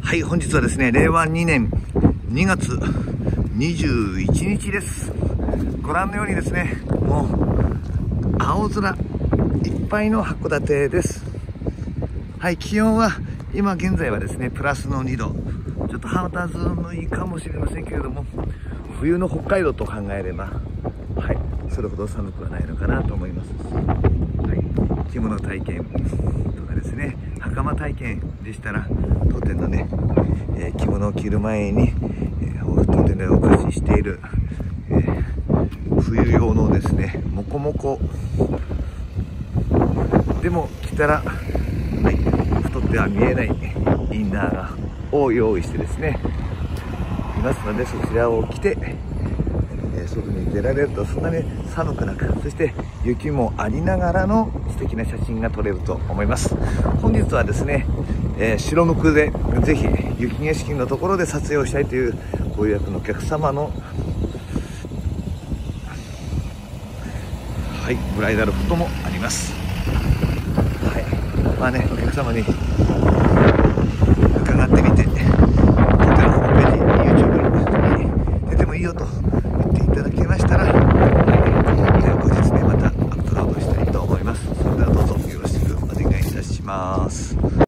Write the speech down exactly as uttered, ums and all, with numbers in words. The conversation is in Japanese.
はい、本日はですね、れいわにねんにがつにじゅういちにちです。ご覧のようにですね、もう青空いっぱいの函館です。はい、気温は今現在はですね、プラスのにど。ちょっと肌寒いかもしれませんけれども、冬の北海道と考えれば、はい、それほど寒くはないのかなと思います。はい、着物体験とかですね、袴体験でしたら、当店のね、えー、着物を着る前に、えー、当店でお貸ししている、えー、冬用のですね、モコモコでも着たら、はい、太っては見えないインナーを用意してですね、いますので、そちらを着て、えー、外に出られるとそんなに寒くなく、そして雪もありながらの素敵な写真が撮れると思います。本日はですね、えー、白むくでぜひ雪景色のところで撮影をしたいというご予約のお客様の、はい、ブライダルフォトもあります。はい、まあね、お客様に